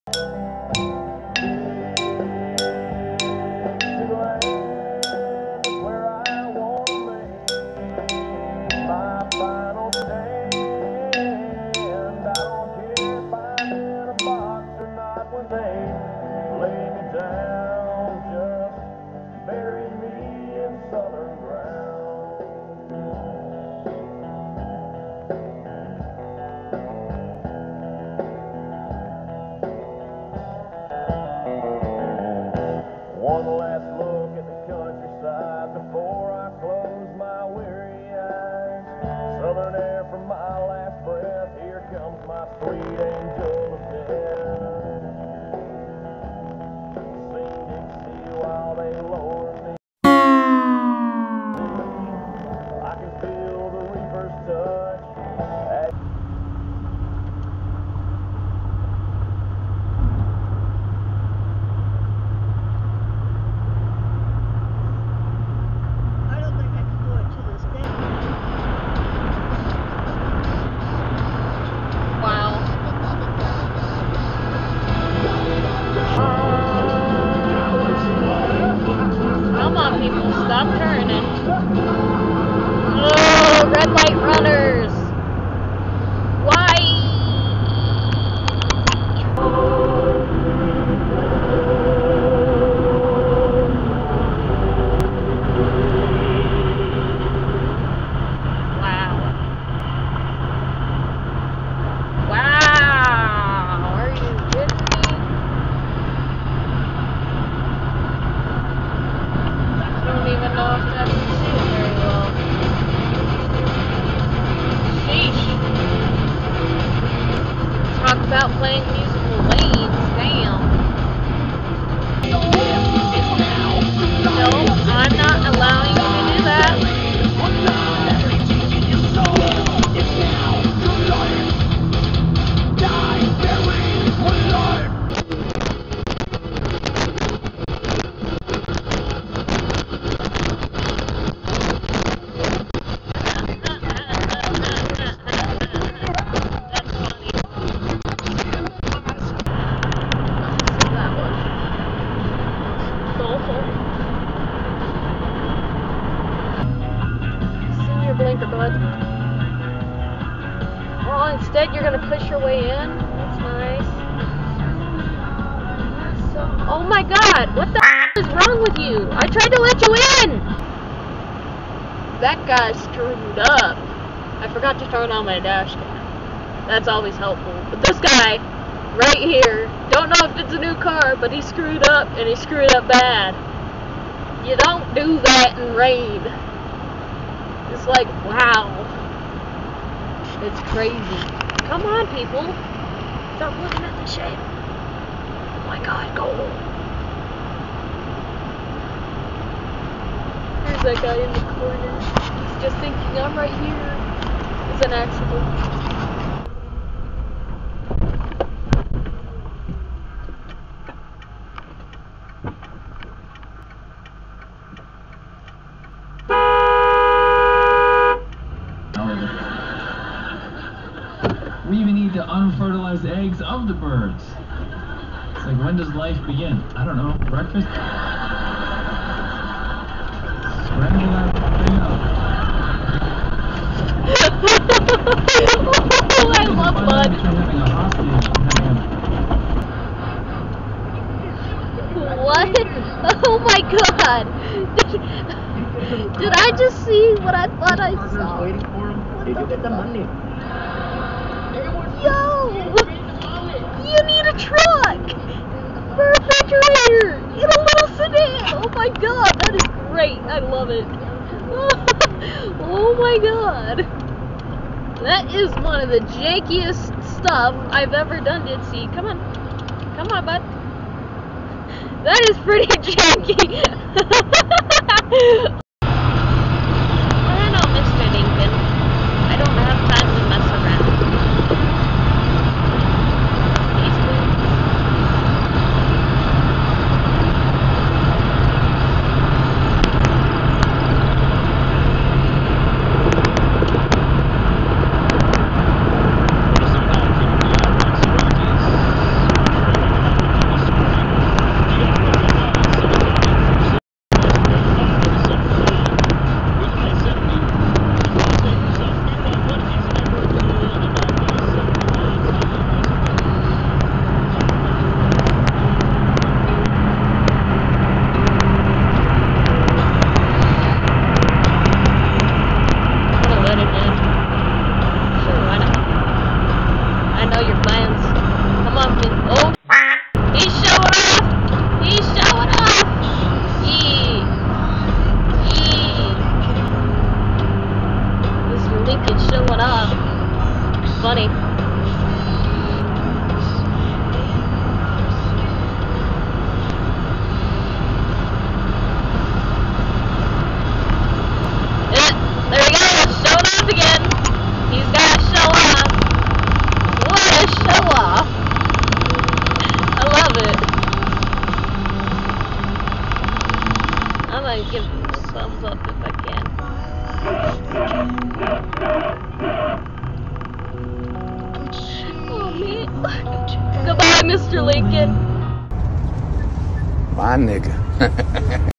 One last look at the countryside before I close my weary eyes. Southern air from my last breath, here comes my sweet angel of death. Sing Dixie while they lower me. I can feel the reaper's touch. Stop turning. Oh, red light runners. Why? Wow. Wow. Are you kidding me? I don't even know if that's very well. Sheesh. Talk about playing musical lanes. Damn. No, I'm not allowing you to do that. Blinker, bud. Well, instead you're gonna push your way in. That's nice. So, oh my God! What the is wrong with you? I tried to let you in. That guy screwed up. I forgot to turn on my dash cam. That's always helpful. But this guy, right here, don't know if it's a new car, but he screwed up, and he screwed up bad. You don't do that in rain. It's like, wow. It's crazy. Come on, people. Stop looking at the shade. Oh my God, go. There's that guy in the corner. He's just thinking I'm right here. It's an accident. We even need to unfertilize the eggs of the birds. It's like, when does life begin? I don't know. Breakfast? Scramble that thing up. Oh, I love Bud. What? Oh my God. Did I just see what I thought I saw? Waiting for him. Did you get the money? Yo! You need a truck! For a refrigerator! In a little sedan! Oh my God, that is great! I love it! Oh my God! That is one of the jankiest stuff I've ever done, Ditsy. Come on. Come on, bud. That is pretty janky! I know, Mr. Lincoln. I don't have time to mess around. I'm gonna give him a thumbs up if I can. Oh, me. Goodbye, Mr. Lincoln. My nigga.